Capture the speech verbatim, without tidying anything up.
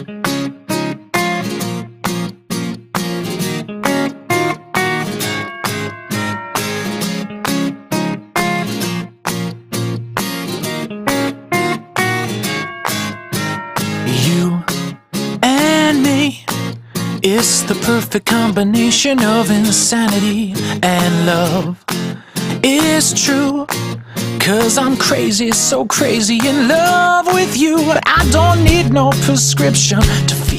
You and me, it's the perfect combination of insanity and love. It's true, 'cause I'm crazy, so crazy in love with you. I don't need no prescription to feel